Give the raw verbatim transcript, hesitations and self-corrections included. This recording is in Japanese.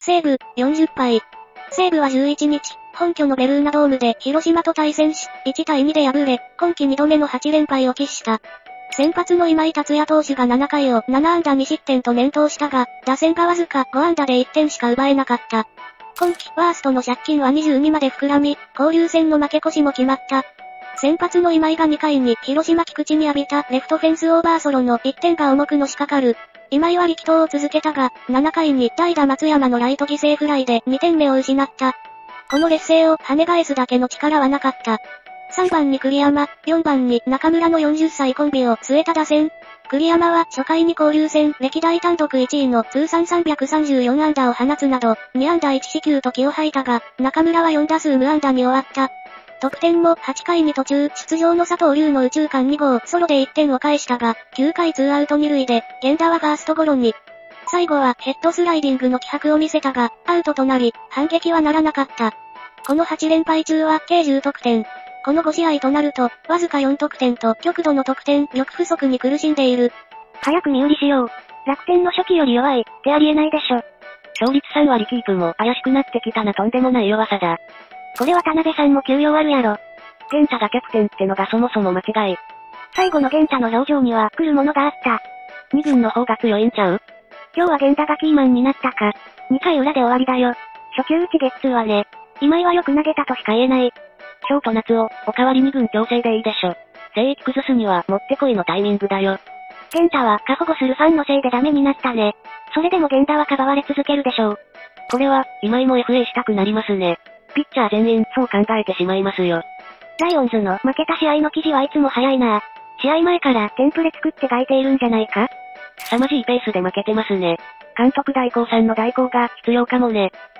西武、よんじゅっぱい。西武はじゅういちにち、本拠のベルーナドームで広島と対戦し、いちたいにで敗れ、今季にどめのはちれんぱいを喫した。先発の今井達也投手がななかいをななあんだにしってんと年頭したが、打線がわずかごあんだでいってんしか奪えなかった。今季ワーストの借金はにじゅうにまで膨らみ、交流戦の負け越しも決まった。先発の今井がにかいに広島菊池に浴びたレフトフェンスオーバーソロのいってんが重くのしかかる。今井は力投を続けたが、ななかいに代打松山のライト犠牲フライでにてんめを失った。この劣勢を跳ね返すだけの力はなかった。さんばんに栗山、よんばんに中村のよんじゅっさいコンビを据えた打線。栗山は初回に交流戦歴代単独いちいの通算さんびゃくさんじゅうよんあんだを放つなど、にあんだいちしきゅうと気を吐いたが、中村はよんだすうむあんだに終わった。得点もはちかいに途中出場の佐藤龍の右中間にごうソロでいってんを返したが、きゅうかいツーアウトにるいで、源田はファーストゴロに。最後はヘッドスライディングの気迫を見せたが、アウトとなり、反撃はならなかった。このはちれんぱい中は計じゅうとくてん。このごしあいとなると、わずかよんとくてんと極度の得点力不足に苦しんでいる。 早く身売りしよう。楽天の初期より弱い、ってありえないでしょ。 勝率さんわりキープも怪しくなってきたなとんでもない弱さだ。 これ渡辺さんも休養あるやろ。 源太がキャプテンってのがそもそも間違い。 最後の源太の表情には来るものがあった。 に軍の方が強いんちゃう？ 今日は源太がキーマンになったか。にかいうらで終わりだよ。初球打ちゲッツーはね。今井はよく投げたとしか言えない。 ショート夏を、おかわりに軍強制でいいでしょ。聖域崩すにはもってこいのタイミングだよ。 源太は過保護するファンのせいでダメになったね。それでも源太はかばわれ続けるでしょう。 これは、今井も エフエー したくなりますね。ピッチャー全員そう考えてしまいますよ。 ライオンズの負けた試合の記事はいつも早いな。試合前からテンプレ作って書いているんじゃないか？ 凄まじいペースで負けてますね。監督代行さんの代行が必要かもね。